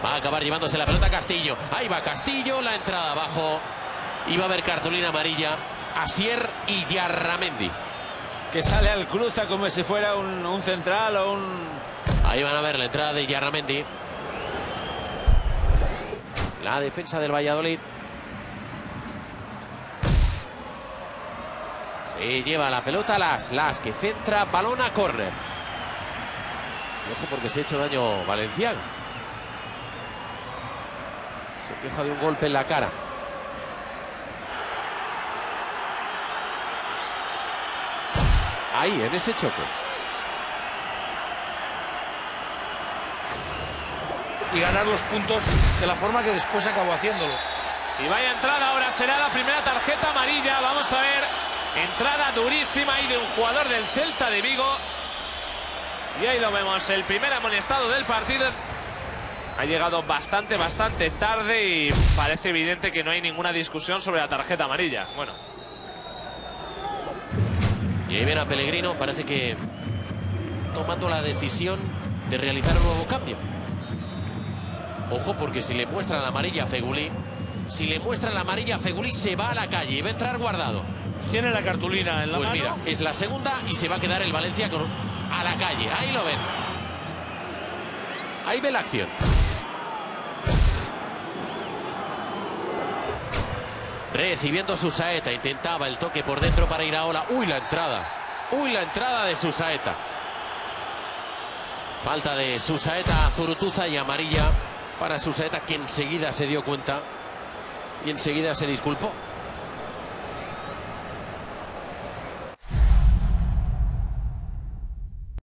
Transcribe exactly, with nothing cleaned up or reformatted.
Va a acabar llevándose la pelota Castillo. Ahí va Castillo, la entrada abajo. Y va a haber cartulina amarilla. Asier y Yarramendi. Que sale al cruza como si fuera un, un central o un... Ahí van a ver la entrada de Yarramendi. La defensa del Valladolid. Se lleva la pelota Las. Las que centra, balón a córner. Y ojo porque se ha hecho daño Valenciaga. Se queja de un golpe en la cara. Ahí, en ese choque. Y ganar los puntos de la forma que después acabó haciéndolo. Y vaya entrada, ahora será la primera tarjeta amarilla. Vamos a ver, entrada durísima ahí de un jugador del Celta de Vigo. Y ahí lo vemos, el primer amonestado del partido. Ha llegado bastante, bastante tarde y parece evidente que no hay ninguna discusión sobre la tarjeta amarilla. Bueno. Y ahí viene a Pellegrino, parece que tomando la decisión de realizar un nuevo cambio. Ojo, porque si le muestran la amarilla a Fegulí, si le muestran la amarilla a Fegulí, se va a la calle y va a entrar Guardado. Tiene la cartulina en la pues mano. Mira, es la segunda y se va a quedar el Valencia con... a la calle. Ahí lo ven. Ahí ve la acción. Recibiendo Susaeta, intentaba el toque por dentro para Iraola. Uy, la entrada. Uy, la entrada de Susaeta. Falta de Susaeta a Zurutuza y amarilla para Susaeta, que enseguida se dio cuenta y enseguida se disculpó.